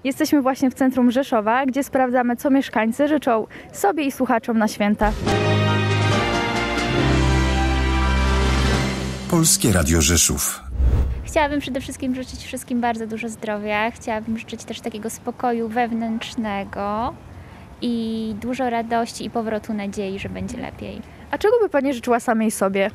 Jesteśmy właśnie w centrum Rzeszowa, gdzie sprawdzamy, co mieszkańcy życzą sobie i słuchaczom na święta. Polskie Radio Rzeszów. Chciałabym przede wszystkim życzyć wszystkim bardzo dużo zdrowia. Chciałabym życzyć też takiego spokoju wewnętrznego i dużo radości i powrotu nadziei, że będzie lepiej. A czego by Pani życzyła samej sobie?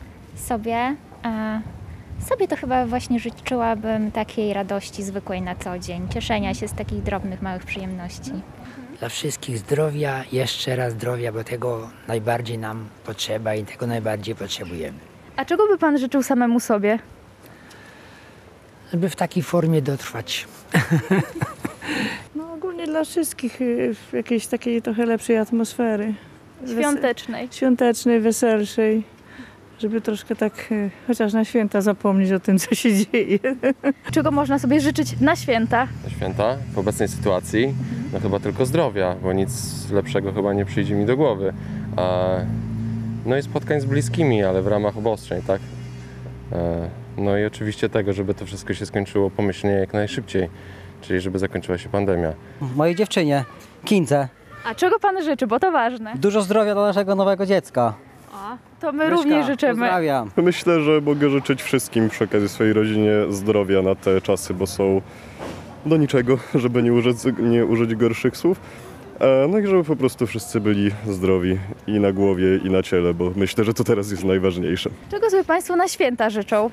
Sobie to chyba właśnie życzyłabym takiej radości zwykłej na co dzień, cieszenia się z takich drobnych, małych przyjemności. Dla wszystkich zdrowia, jeszcze raz zdrowia, bo tego najbardziej nam potrzeba i tego najbardziej potrzebujemy. A czego by Pan życzył samemu sobie? Żeby w takiej formie dotrwać. No ogólnie dla wszystkich w jakiejś takiej trochę lepszej atmosfery. Świątecznej, weselszej. Żeby troszkę tak chociaż na święta zapomnieć o tym, co się dzieje. Czego można sobie życzyć na święta? Na święta w obecnej sytuacji no chyba tylko zdrowia, bo nic lepszego chyba nie przyjdzie mi do głowy. No i spotkań z bliskimi, ale w ramach obostrzeń, tak? No i oczywiście tego, żeby to wszystko się skończyło pomyślnie jak najszybciej, czyli żeby zakończyła się pandemia. Mojej dziewczynie, Kindze. A czego Pan życzy, bo to ważne? Dużo zdrowia dla naszego nowego dziecka. To my również życzymy. Pozdrawiam. Myślę, że mogę życzyć wszystkim przy okazji swojej rodzinie zdrowia na te czasy, bo są do niczego, żeby nie użyć gorszych słów. No i żeby po prostu wszyscy byli zdrowi i na głowie, i na ciele, bo myślę, że to teraz jest najważniejsze. Czego sobie Państwo na święta życzą?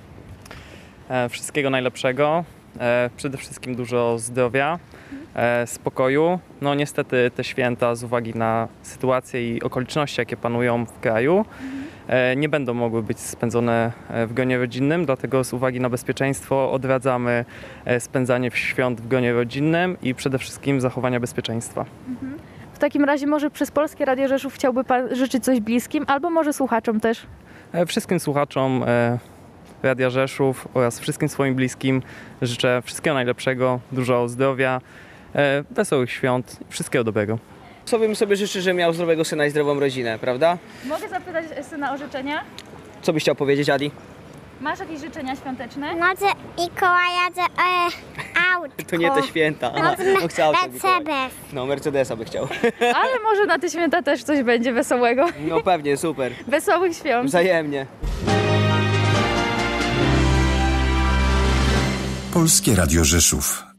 Wszystkiego najlepszego, przede wszystkim dużo zdrowia, spokoju. No niestety te święta z uwagi na sytuację i okoliczności, jakie panują w kraju, nie będą mogły być spędzone w gronie rodzinnym, dlatego z uwagi na bezpieczeństwo odradzamy spędzanie świąt w gronie rodzinnym i przede wszystkim zachowania bezpieczeństwa. W takim razie może przez Polskie Radio Rzeszów chciałby Pan życzyć coś bliskim, albo może słuchaczom też? Wszystkim słuchaczom Radia Rzeszów oraz wszystkim swoim bliskim życzę wszystkiego najlepszego, dużo zdrowia, wesołych świąt, wszystkiego dobrego. Bym sobie życzył, że miał zdrowego syna i zdrową rodzinę, prawda? Mogę zapytać syna o życzenia? Co byś chciał powiedzieć, Adi? Masz jakieś życzenia świąteczne? Może Mikołaja, autko. To nie te święta. Może Chcę auto Mercedes. No, Mercedesa by chciał. Ale może na te święta też coś będzie wesołego. No pewnie, super. Wesołych świąt. Wzajemnie. Polskie Radio Rzeszów.